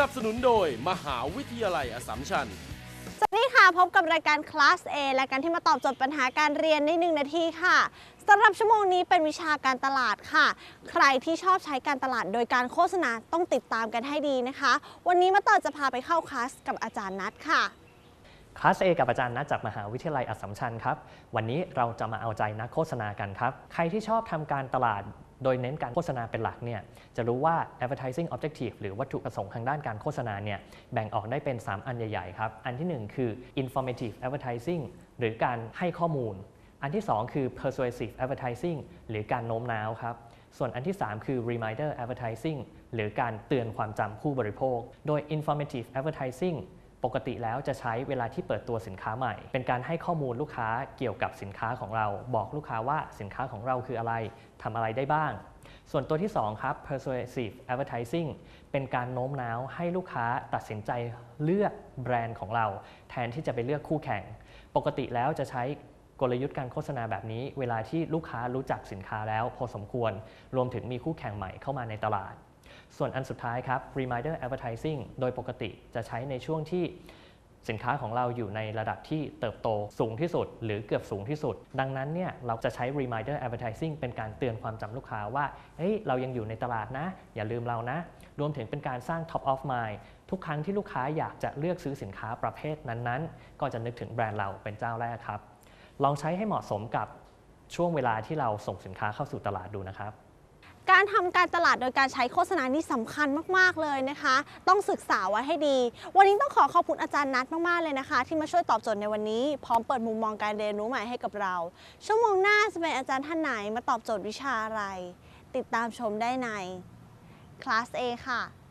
นับสนุนโดยมหาวิทยาลัยอัสสัมชัญสวัสดีค่ะพบกับรายการ Class A และการที่มาตอบโจทย์ปัญหาการเรียนใน1 นาทีค่ะสำหรับชั่วโมงนี้เป็นวิชาการตลาดค่ะใครที่ชอบใช้การตลาดโดยการโฆษณาต้องติดตามกันให้ดีนะคะวันนี้มาต่อจะพาไปเข้าคลาสกับอาจารย์นัทค่ะคลาส A กับอาจารย์นัทจากมหาวิทยาลัยอัสสัมชัญครับวันนี้เราจะมาเอาใจนักโฆษณากันครับใครที่ชอบทำการตลาดโดยเน้นการโฆษณาเป็นหลักเนี่ยจะรู้ว่า advertising objective หรือวัตถุประสงค์ทางด้านการโฆษณาเนี่ยแบ่งออกได้เป็น 3 อันใหญ่ๆครับอันที่ 1 คือ informative advertising หรือการให้ข้อมูลอันที่ 2 คือ persuasive advertising หรือการโน้มน้าวครับส่วนอันที่ 3 คือ reminder advertising หรือการเตือนความจำผู้บริโภคโดย informative advertisingปกติแล้วจะใช้เวลาที่เปิดตัวสินค้าใหม่เป็นการให้ข้อมูลลูกค้าเกี่ยวกับสินค้าของเราบอกลูกค้าว่าสินค้าของเราคืออะไรทำอะไรได้บ้างส่วนตัวที่2ครับ persuasive advertising เป็นการโน้มน้าวให้ลูกค้าตัดสินใจเลือกแบรนด์ของเราแทนที่จะไปเลือกคู่แข่งปกติแล้วจะใช้กลยุทธ์การโฆษณาแบบนี้เวลาที่ลูกค้ารู้จักสินค้าแล้วพอสมควรรวมถึงมีคู่แข่งใหม่เข้ามาในตลาดส่วนอันสุดท้ายครับ reminder advertising โดยปกติจะใช้ในช่วงที่สินค้าของเราอยู่ในระดับที่เติบโตสูงที่สุดหรือเกือบสูงที่สุดดังนั้นเนี่ยเราจะใช้ reminder advertising เป็นการเตือนความจำลูกค้าว่าเฮ้ยเรายังอยู่ในตลาดนะอย่าลืมเรานะรวมถึงเป็นการสร้าง top of mind ทุกครั้งที่ลูกค้าอยากจะเลือกซื้อสินค้าประเภทนั้นๆก็จะนึกถึงแบรนด์เราเป็นเจ้าแรกครับลองใช้ให้เหมาะสมกับช่วงเวลาที่เราส่งสินค้าเข้าสู่ตลาดดูนะครับการทำการตลาดโดยการใช้โฆษณานี่สำคัญมากๆเลยนะคะต้องศึกษาไว้ให้ดีวันนี้ต้องขอบคุณอาจารย์นัทมากๆเลยนะคะที่มาช่วยตอบโจทย์ในวันนี้พร้อมเปิดมุมมองการเรียนรู้ใหม่ให้กับเราชั่วโมงหน้าจะเป็นอาจารย์ท่านไหนมาตอบโจทย์วิชาอะไรติดตามชมได้ใน Class A ค่ะ